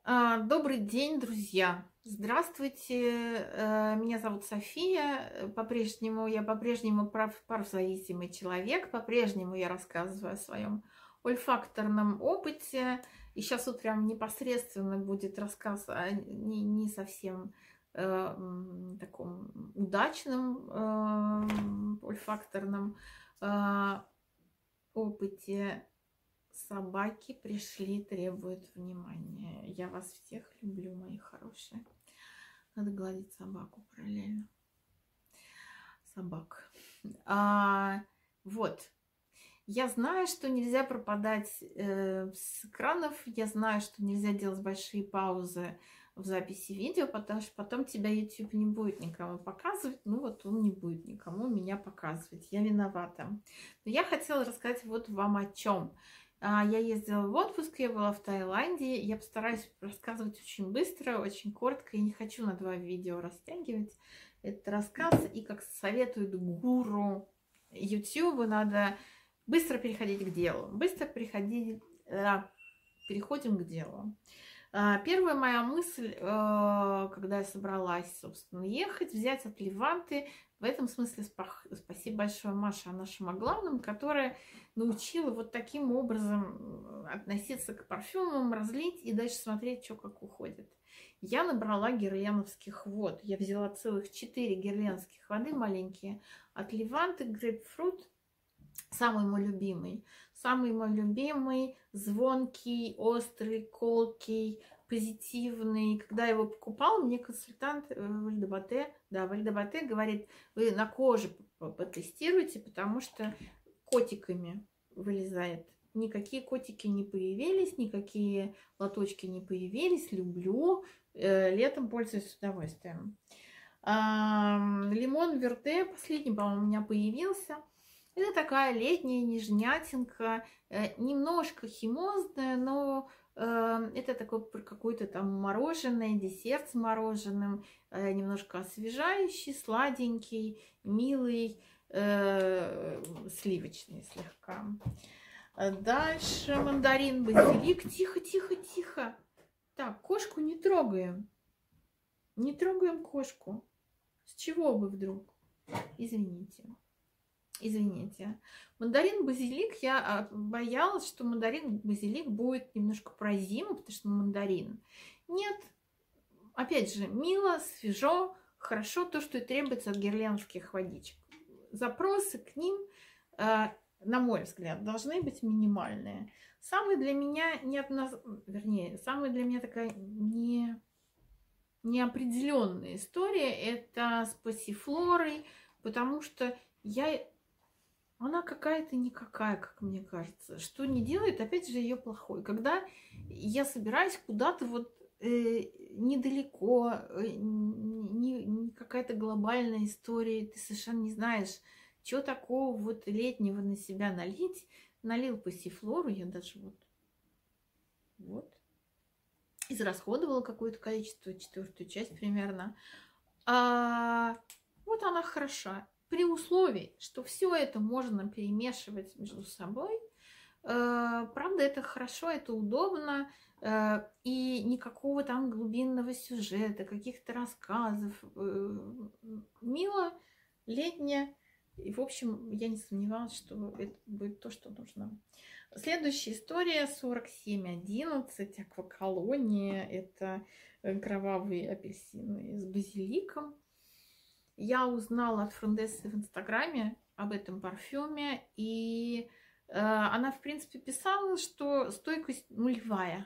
Добрый день, друзья! Здравствуйте! Меня зовут София. Я по-прежнему парзависимый человек. По-прежнему я рассказываю о своем ольфакторном опыте. И сейчас вот прям непосредственно будет рассказ о не совсем таком удачном ольфакторном э, опыте. Собаки пришли, требуют внимания. Я вас всех люблю, мои хорошие. Надо гладить собаку параллельно. Собак. Вот. Я знаю, что нельзя пропадать с экранов. Я знаю, что нельзя делать большие паузы в записи видео, потому что потом тебя YouTube не будет никому показывать. Ну вот он не будет никому меня показывать. Я виновата. Но я хотела рассказать вот вам о чем. Я ездила в отпуск, я была в Таиланде. Я постараюсь рассказывать очень быстро, очень коротко. Я не хочу на 2 видео растягивать этот рассказ. И как советует гуру YouTube, надо быстро переходить к делу. Переходим к делу. Первая моя мысль, когда я собралась, собственно, ехать, взять от Леванты. В этом смысле спасибо большое Маше Анашимоглавным, которая научила вот таким образом относиться к парфюмам, разлить и дальше смотреть, что как уходит. Я набрала герленовских вод. Я взяла целых 4 герленских воды маленькие от Леванты, грейпфрут. Самый мой любимый. Самый мой любимый, звонкий, острый, колкий, позитивный. Когда я его покупала, мне консультант Вальдебате говорит, вы на коже потестируйте, потому что котиками вылезает. Никакие котики не появились, никакие лоточки не появились. Люблю. Летом пользуюсь с удовольствием. Лимон Верде последний, по-моему, у меня появился. Это такая летняя нежнятинка, немножко химозная, но это такой какой-то там мороженое, десерт с мороженым, немножко освежающий, сладенький, милый, сливочный слегка. Дальше мандарин, базилик. Тихо, тихо, тихо. Так, кошку не трогаем. Не трогаем кошку. С чего бы вдруг? Извините. Извините. Мандарин-базилик, я боялась, что мандарин-базилик будет немножко про зиму, потому что мандарин. Нет, опять же, мило, свежо, хорошо, то, что и требуется от герленовских водичек. Запросы к ним, на мой взгляд, должны быть минимальные. Самая для меня самая для меня такая неопределенная история это с пассифлорой, потому что она какая-то никакая, как мне кажется. Что не делает, опять же, ее плохой. Когда я собираюсь куда-то вот недалеко, не какая-то глобальная история, ты совершенно не знаешь, что такого вот летнего на себя налить. Налил пассифлору, я даже вот израсходовала какое-то количество, 4-ю часть примерно. Вот она хороша. При условии, что все это можно перемешивать между собой. Правда, это хорошо, это удобно. И никакого там глубинного сюжета, каких-то рассказов. Мило, летнее. И, в общем, я не сомневалась, что это будет то, что нужно. Следующая история 4711. Акваколония. Это кровавые апельсины с базиликом. Я узнала от Френдессы в Инстаграме об этом парфюме, и она, в принципе, писала, что стойкость нулевая,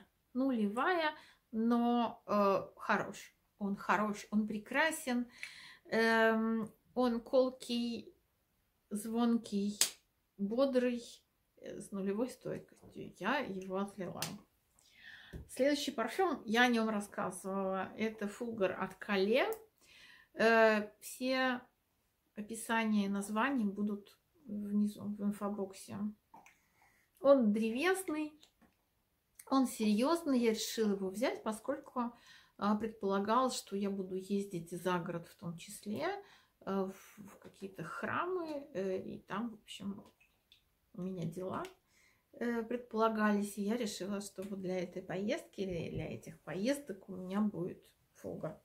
но хорош. Он хорош, он прекрасен, он колкий, звонкий, бодрый, с нулевой стойкостью. Я его отлила. Следующий парфюм, я о нем рассказывала, это Фулгар от Кале. Все описания и названия будут внизу в инфобоксе. Он древесный, он серьезный. Я решила его взять, поскольку предполагалось, что я буду ездить за город в том числе, в какие-то храмы, и там, в общем, у меня дела. предполагались. И я решила, что вот для этой поездки или для этих поездок у меня будет фуга.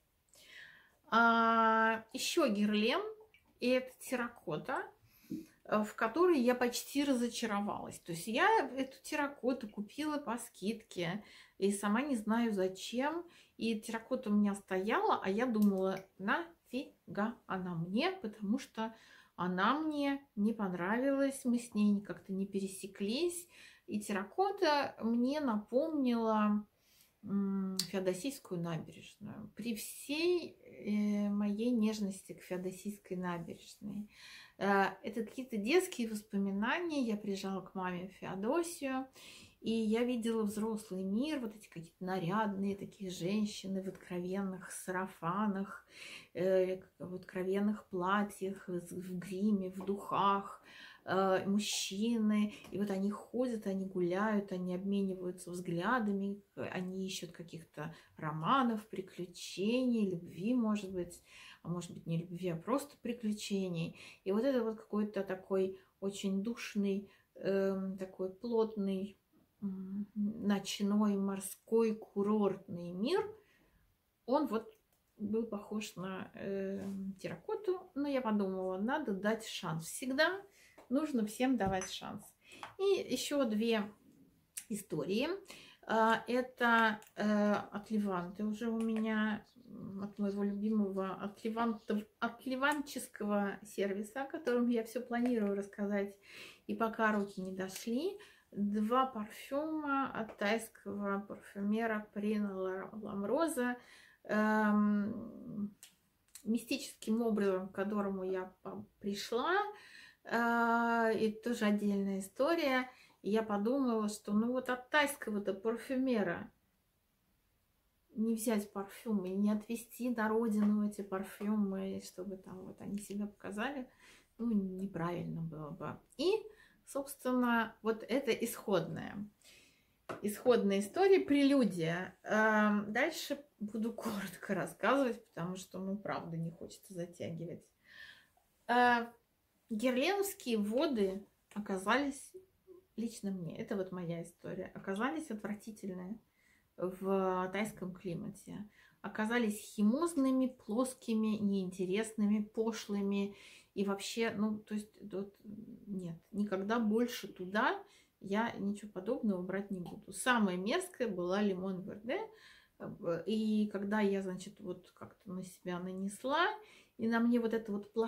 Еще Герлен, и это терракота, в которой я почти разочаровалась. То есть я эту терракоту купила по скидке и сама не знаю зачем. И терракота у меня стояла, а я думала, нафига она мне, потому что она мне не понравилась, мы с ней как-то не пересеклись. И терракота мне напомнила Феодосийскую набережную. При всей моей нежности к Феодосийской набережной. Это какие-то детские воспоминания. Я приезжала к маме в Феодосию, и я видела взрослый мир, вот эти какие-то нарядные такие женщины в откровенных сарафанах, в откровенных платьях, в гриме, в духах, мужчины, и вот они ходят, они гуляют, они обмениваются взглядами, они ищут каких-то романов, приключений, любви, может быть, а может быть не любви, а просто приключений. И вот это вот какой-то такой очень душный, такой плотный, ночной, морской, курортный мир, он вот был похож на терракоту, но я подумала, надо дать шанс. Всегда нужно всем давать шанс. И еще две истории. Это от Леванты уже у меня, от моего любимого, от ливанческого сервиса, о котором я все планирую рассказать, и пока руки не дошли. Два парфюма от тайского парфюмера Прина Ламроза, мистическим образом, к которому я пришла, и тоже отдельная история. И я подумала, что ну вот от тайского-то парфюмера не взять парфюмы, не отвезти на родину эти парфюмы, чтобы там вот они себя показали, ну, неправильно было бы. И, собственно, вот это исходная история, прелюдия. Дальше буду коротко рассказывать, потому что, ну, правда, не хочется затягивать. Герленовские воды оказались, лично мне, это вот моя история, оказались отвратительные в тайском климате. Оказались химозными, плоскими, неинтересными, пошлыми. И вообще, ну, то есть, вот, нет, никогда больше туда я ничего подобного брать не буду. Самая мерзкая была Лимон Верде. И когда я, значит, вот как-то на себя нанесла, и на мне вот это вот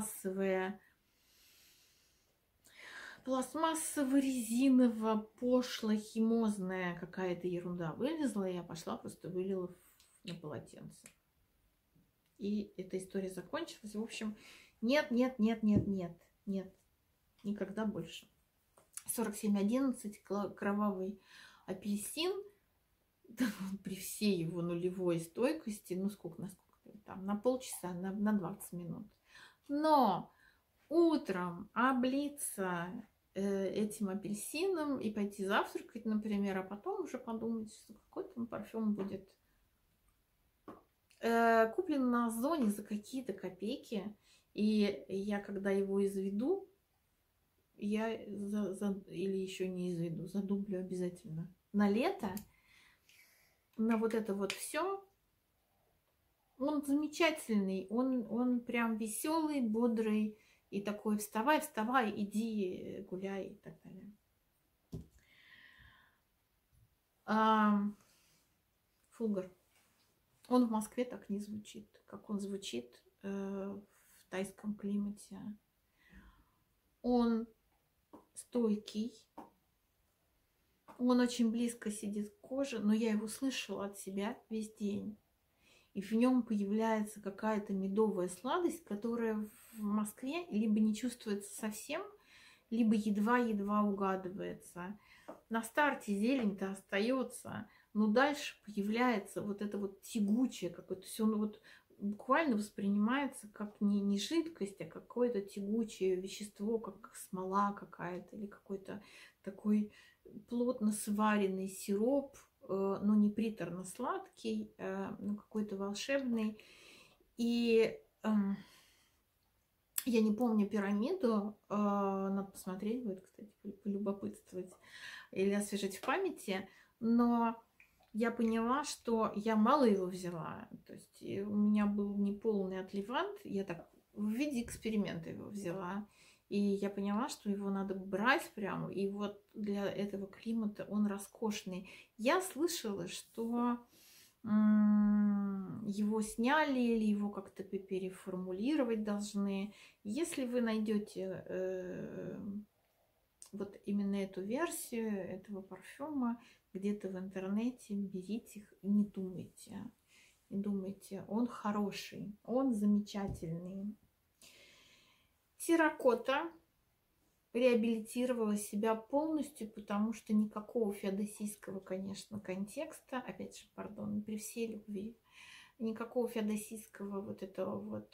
пластмассово-резиново, пошло-химозная какая-то ерунда вылезла, и я пошла, просто вылила на полотенце. И эта история закончилась. В общем, нет, никогда больше. 4711, кровавый апельсин, при всей его нулевой стойкости, ну сколько, там, на полчаса, на 20 минут. Но утром облиться этим апельсином и пойти завтракать, например, а потом уже подумать, что какой там парфюм будет. Куплен на Озоне за какие-то копейки, и я, когда его изведу, я или еще не изведу, задублю обязательно. На лето, на вот это вот все, он замечательный, он прям веселый, бодрый, и такой: вставай, вставай, иди гуляй и так далее. Фулгар. Он в Москве так не звучит, как он звучит в тайском климате. Он стойкий, он очень близко сидит к коже, но я его слышала от себя весь день. И в нем появляется какая-то медовая сладость, которая в Москве либо не чувствуется совсем, либо едва-едва угадывается. На старте зелень-то остается, но дальше появляется вот это вот тягучее какое-то, все вот буквально воспринимается как не жидкость, а какое-то тягучее вещество, как смола какая-то, или какой-то такой плотно сваренный сироп, но не приторно-сладкий, но какой-то волшебный. И Я не помню пирамиду, надо посмотреть будет, кстати, полюбопытствовать или освежить в памяти, но я поняла, что я мало его взяла. То есть у меня был неполный отливант, я так в виде эксперимента его взяла. И я поняла, что его надо брать прямо. И вот для этого климата он роскошный. Я слышала, что его сняли или его как-то переформулировать должны. Если вы найдете вот именно эту версию этого парфюма где-то в интернете, берите их, не думайте. Не думайте, он хороший, он замечательный. Терракота реабилитировала себя полностью, потому что никакого феодосийского, конечно, контекста, опять же, пардон, при всей любви, никакого феодосийского вот этого вот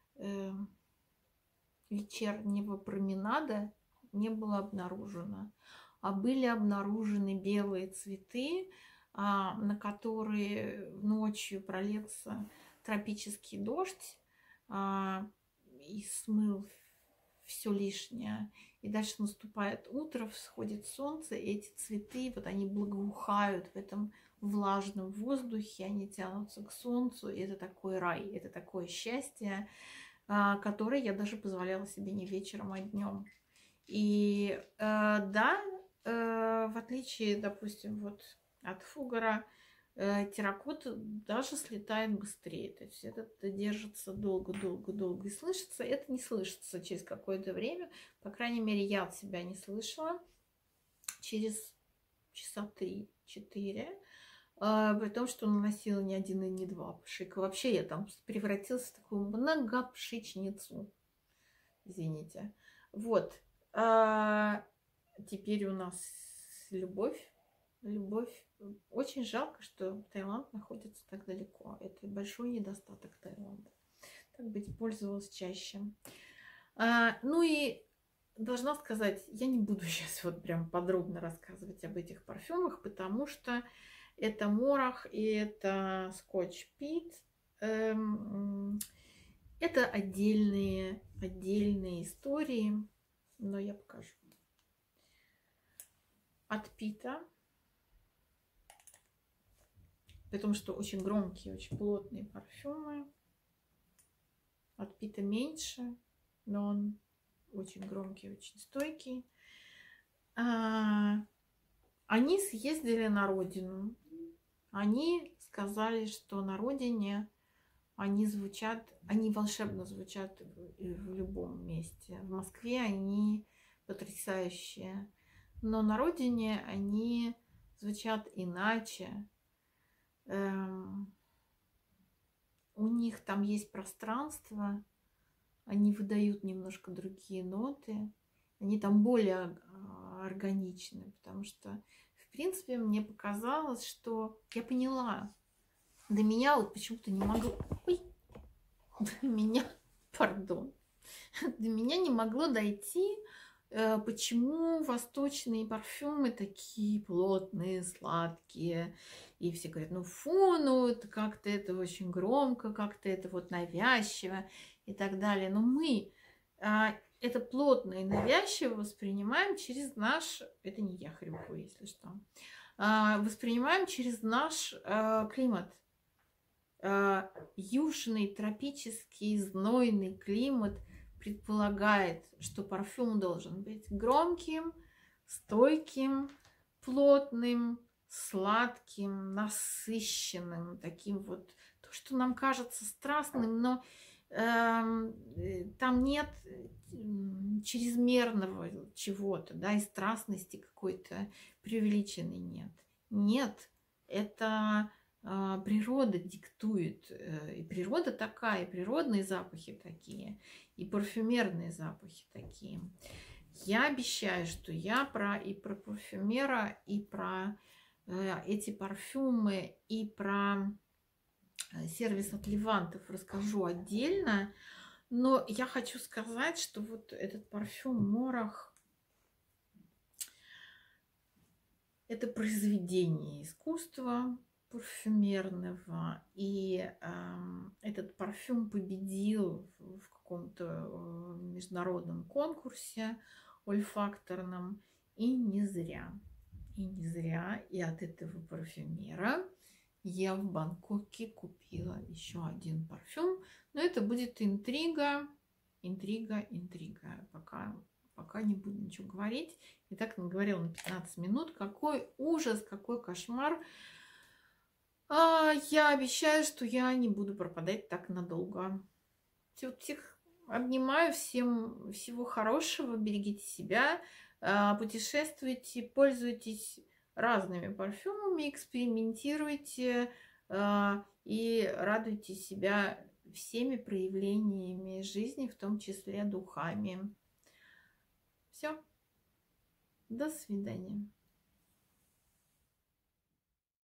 вечернего променада не было обнаружено. А были обнаружены белые цветы, на которые ночью пролился тропический дождь и смыл все лишнее. И дальше наступает утро, всходит солнце, и эти цветы, вот они благоухают в этом влажном воздухе, они тянутся к солнцу, и это такой рай, это такое счастье, которое я даже позволяла себе не вечером, а днем. И да, в отличие, допустим, вот от Фугара, терракота даже слетает быстрее. То есть это держится долго-долго-долго и слышится. Это не слышится через какое-то время. По крайней мере, я от себя не слышала. Через часа 3-4. При том, что наносила не один и не два пшика. Вообще я там превратилась в такую многопшичницу. Извините. Вот. Теперь у нас любовь. Любовь. Очень жалко, что Таиланд находится так далеко. Это большой недостаток Таиланда. Так быть, пользовалась чаще. Ну и должна сказать, я не буду сейчас вот прям подробно рассказывать об этих парфюмах, потому что это Морах и это Скотч Пит. Это отдельные истории, но я покажу. От Пита. Потому что очень громкие, очень плотные парфюмы. От Пита меньше, но он очень громкий, очень стойкий. Они съездили на родину. Они сказали, что на родине они волшебно звучат в любом месте. В Москве они потрясающие, но на родине они звучат иначе. У них там есть пространство, они выдают немножко другие ноты, они там более органичны, потому что, в принципе, мне показалось, что я поняла, до меня вот почему-то не могло, до меня не могло дойти, почему восточные парфюмы такие плотные, сладкие. И все говорят, ну фу, ну как-то это очень громко, как-то это вот навязчиво и так далее. Но мы это плотно и навязчиво воспринимаем через наш, это не я хрюкаю, если что, воспринимаем через наш климат. Южный тропический знойный климат предполагает, что парфюм должен быть громким, стойким, плотным, сладким, насыщенным, таким вот, то, что нам кажется страстным, но там нет чрезмерного чего-то, да, и страстности какой-то преувеличенной нет. Нет, это природа диктует, и природа такая, и природные запахи такие, и парфюмерные запахи такие. Я обещаю, что я про парфюмера, и про эти парфюмы, и про сервис от Левантов расскажу отдельно. Но я хочу сказать, что вот этот парфюм Морах – это произведение искусства. парфюмерного. И этот парфюм победил в каком-то международном конкурсе ольфакторном. И не зря. И не зря. И от этого парфюмера я в Бангкоке купила еще один парфюм. Но это будет интрига. Интрига. Пока не буду ничего говорить. И так наговорила на 15 минут. Какой ужас, какой кошмар. Я обещаю, что я не буду пропадать так надолго. Всех обнимаю. Всем всего хорошего. Берегите себя. Путешествуйте. Пользуйтесь разными парфюмами. Экспериментируйте. И радуйте себя всеми проявлениями жизни, в том числе духами. Все. До свидания.